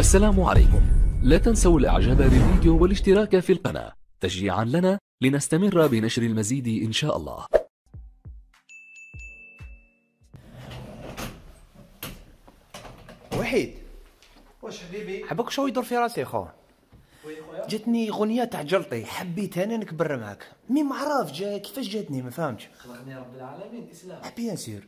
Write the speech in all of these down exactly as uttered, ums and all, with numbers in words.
السلام عليكم. لا تنسوا الاعجاب بالفيديو والاشتراك في القناة تشجيعا لنا لنستمر بنشر المزيد ان شاء الله. وحيد، واش حبيبي؟ حبك شو يدور في راسي خو؟ وي خويا؟ جاتني غنية تاع جلطي، حبيت انا نكبر معاك. مي ما عرف جا كيفاش جاتني، ما فهمتش. خلقني رب العالمين. اسلام بيان سير.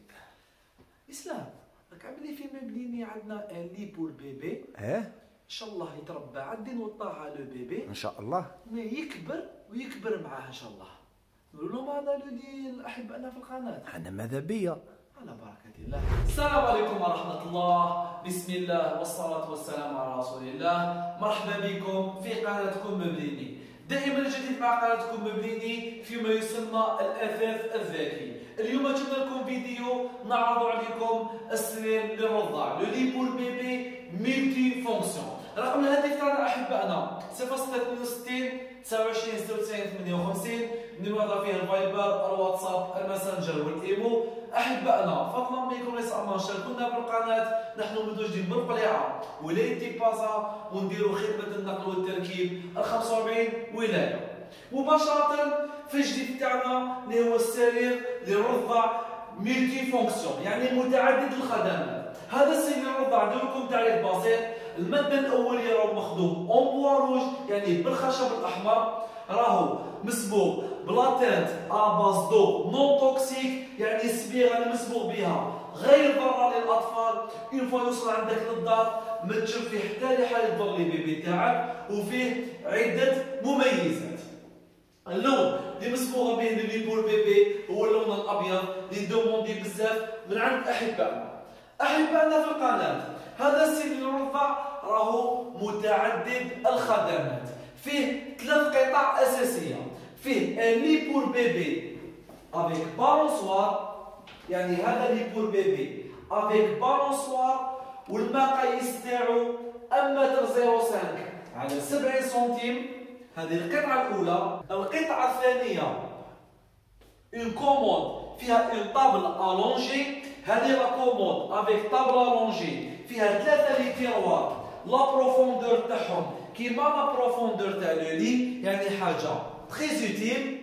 اسلام راك عامل في مبنيني عندنا ان لي بور بيبي. اه ان شاء الله يتربى عندي نوطاها لو بيبي ان شاء الله. مي يكبر ويكبر معاه ان شاء الله. نقول لهم هذا لو دي الاحبائنا في القناه. انا ماذا بيا. على بركه الله. السلام عليكم ورحمه الله، بسم الله والصلاه والسلام على رسول الله. مرحبا بكم في قناتكم مبنيني. دائما الجديد مع قناتكم مبنيني فيما يسمى الاثاث الذكي. اليوم جبنا لكم فيديو نعرض عليكم السرير للرضع لو لي بور بيبي ملتي فونكسيون. رقم الهاتف تاعنا احبائنا صفر ستة اثنين وستين تسعة وعشرين ستة وتسعين ثمانية وخمسين. نمرة فيه الفايبر، الواتساب، الماسنجر والايمو. احبائنا فضلا منكم يسعى شاركونا بالقناه، نحن مدوجين بالقليعه ولايه تيبازا ونديروا خدمه النقل والتركيب ال خمسة وأربعين ولايه. مباشره في الجديد تاعنا اللي هو السرير للرضع ملتي فونكسيون، يعني متعدد الخدمات. هذا السرير للرضع ندير لكم تعريف بسيط. الماده الاوليه راهو مخدوم اون بوا روج، يعني بالخشب الاحمر، راهو مسبوغ بلاتنت اباز دو نون توكسيك، يعني الصبيغه اللي مسبوغ بها غير ضاره للاطفال. اون فوا يوصل عندك للدار ما تشوف فيه حتى ريحه يضر لي بيبي تاعك، وفيه عده مميزات. اللون اللي مسبوغه به لي بور بيبي هو اللون الابيض اللي دوموندي بزاف من عند احبائنا. احبائنا في القناه، هذا السرير للرضع راهو متعدد الخدمات، فيه ثلاث قطع اساسيه. فيه ان لي بور بيبي افيك بالونسوار، يعني هذا لي بور بيبي افيك بالونسوار، والمقاييس تاعو واحد متر صفر خمسة على سبعين سنتيم. هذه القطعه الاولى. القطعه الثانيه اون كوموند فيها اون طابل الونجي. هذه لا كوموند افيك طابل الونجي فيها ثلاثه لي تيروار، لا بروفوندور تاعهم كيما لا بروفوندور تاع لو لي، يعني حاجه تري اوتيل.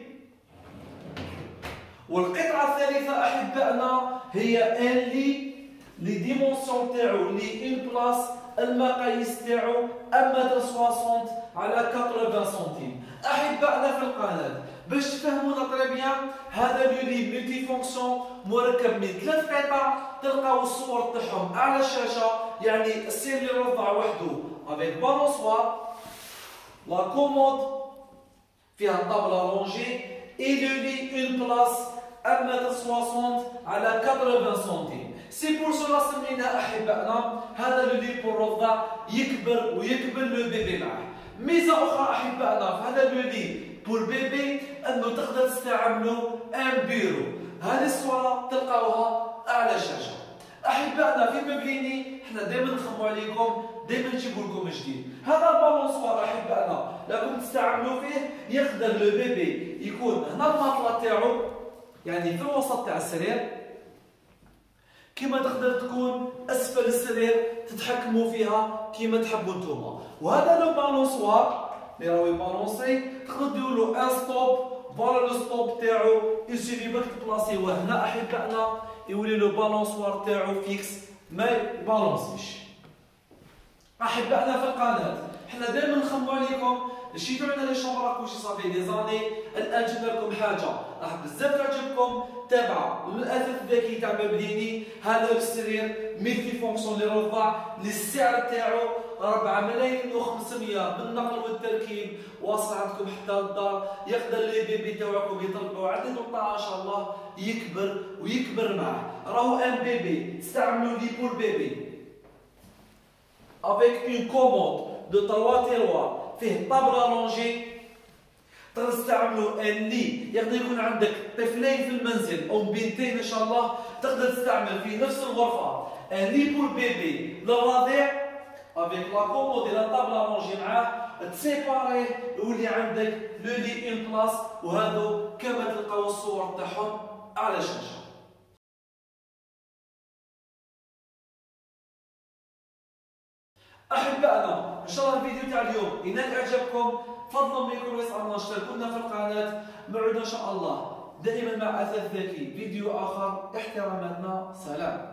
والقطعه الثالثه احبائنا هي ان لي لي ديمونسيون تاعو لي اون بلاص، المقاييس تاعو واحد متر ستين على ثمانين سنتيم. احبائنا في القناه باش تفهمونا طري بيان، هذا لو لي ملتي فونكسيون مركب من ثلاث قطع. تلقاو الصور تاعهم على الشاشه، يعني السرير للرضع وحده افيك بالونسوار، لا كومود فيها طابله لونجي، اي لو لي اون بلاص واحد متر ستين على ثمانين سنتيم. سي بور سولا سمينا احبائنا هذا لو لي بور الرضع يكبر ويكبر لو بيبي معاه. ميزه اخرى احبائنا في هذا لو لي بور بيبي انه تقدر تستعملوا ان بيرو. هذه الصوره تلقاوها على الشاشه. احبائنا في مبليني احنا دائما نخمو عليكم، دائما نجيبوا لكم جديد. هذا البالونسوار احبائنا راكم تستعملوا فيه، يقدر لو بيبي يكون هنا الماطله تاعو، يعني في الوسط تاع السرير، كما تقدر تكون اسفل السرير تتحكموا فيها كما تحبوا نتوما. وهذا لو بالونسوار اللي راهو يبالونسي تقدروا ديروا له ان ستوب، فوالا لو ستوب تاعو يسيفي باك تبلاصيوه هنا احبائنا يولي لو بالونسوار تاعو فيكس ما يبالونسيش. احبائنا في القناه حنا دائما نخمو عليكم، شيتو عندنا لي شومبر كلشي صافي دي زاني. الان جبنا لكم حاجه راح بزاف تعجبكم، تابعه الاثاث الذكي تاع مبنيني. هذا السرير ملتي فونكسيون للرضع اللي السعر تاعو أربعة ملايين وخمسمية بالنقل والتركيب، واصل عندكم حتى للدار. يقدر لي بيبي تاعكم يطلبوا عدد وطاعه ان شاء الله يكبر ويكبر معاه. راهو ان بيبي تستعملوا لي بور بيبي avec une commande de trois tiroirs فيه طابله لونجي. تقدر تستعملوا ان لي يقدر يكون عندك طفلين في المنزل او بنتين ان شاء الله، تقدر تستعمل في نفس الغرفه ان لي بور بيبي للرضيع افيك لا كومود ديال طابله لونجي معاه تسيباري، يولي عندك لو لي اون بلاص. وهذو كما تلقاو الصور تاعهم على الشاشه. احبائنا ان شاء الله الفيديو تاع اليوم ينال اعجابكم. فضلا منكم ويسعدنا اشتركوا لنا في القناه. موعدنا ان شاء الله دائما مع اثاث ذكي فيديو اخر. احتراماتنا، سلام.